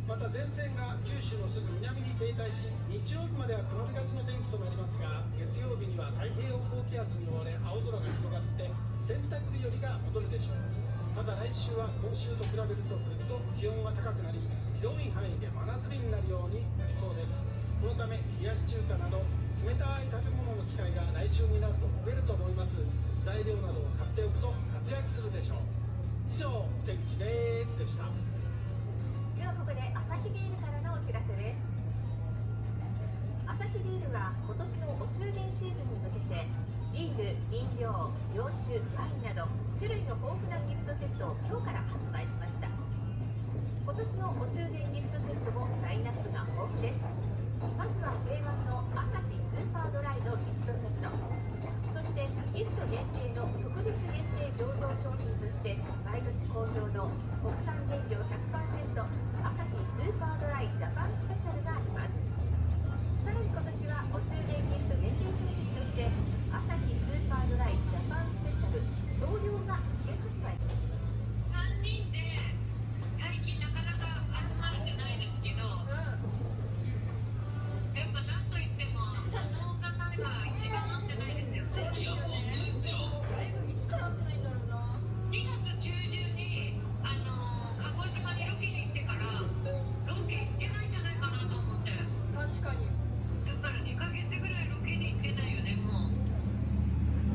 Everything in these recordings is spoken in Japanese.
また前線が九州のすぐ南に停滞し、日曜日までは曇りがちの天気となりますが、月曜日には太平洋高気圧に覆われ青空が広がって洗濯日和が戻るでしょう。ただ来週は今週と比べるとぐっと気温が高くなり、広い範囲で真夏日になるようになりそうです。このため冷やし中華など冷たい食べ物の機会が来週になると増えると思います。材料などを買っておくと活躍するでしょう。以上、お天気ですでした。 ではここでアサヒビールからのお知らせです。アサヒビールは今年のお中元シーズンに向けてビール、飲料、洋酒、ワインなど種類の豊富なギフトセットを今日から発売しました。今年のお中元ギフトセットもラインナップが豊富です。まずは定番のアサヒスーパードライのギフトセット、そしてギフト限定の特別限定醸造商品として毎年好評の国産原料 100% アサヒスーパードライジャパンスペシャルがあります。さらに今年はお中元ギフト限定商品としてアサヒスーパードライジャパンスペシャル総量が新発売。 3人で最近なかなか集まれてないですけど、やっぱなんといってもこの方が一番合ってないですよね。いや本当ですよ。いつから合ってないんだろうな。2月中旬に鹿児島にロケに行ってからロケ行ってないんじゃないかなと思って。確かに。だから2ヶ月ぐらいロケに行ってないよねもう。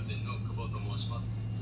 店の久保と申します。